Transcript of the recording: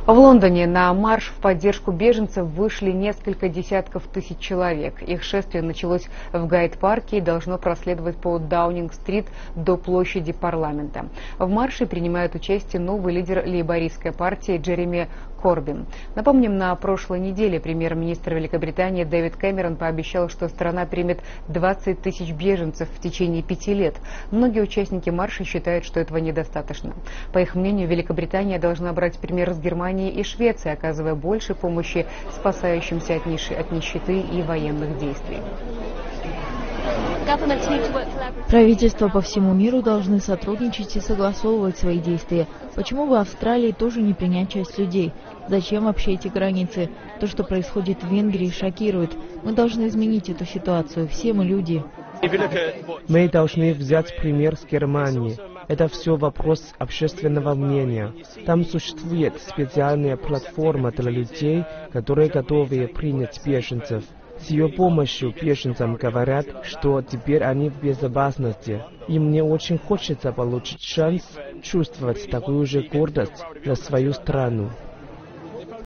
В Лондоне на марш в поддержку беженцев вышли несколько десятков тысяч человек. Их шествие началось в Гайд-парке и должно проследовать по Даунинг-стрит до площади парламента. В марше принимает участие новый лидер лейбористской партии Джереми Корбин. Напомним, на прошлой неделе премьер-министр Великобритании Дэвид Кэмерон пообещал, что страна примет 20 тысяч беженцев в течение 5 лет. Многие участники марша считают, что этого недостаточно. По их мнению, Великобритания должна брать пример с Германии и Швеции, оказывая больше помощи спасающимся от нищеты и военных действий. Правительства по всему миру должны сотрудничать и согласовывать свои действия. Почему бы Австралии тоже не принять часть людей? Зачем вообще эти границы? То, что происходит в Венгрии, шокирует. Мы должны изменить эту ситуацию. Все мы люди. Мы должны взять пример с Германии. Это все вопрос общественного мнения. Там существует специальная платформа для людей, которые готовы принять беженцев. С ее помощью беженцам говорят, что теперь они в безопасности. И мне очень хочется получить шанс чувствовать такую же гордость за свою страну.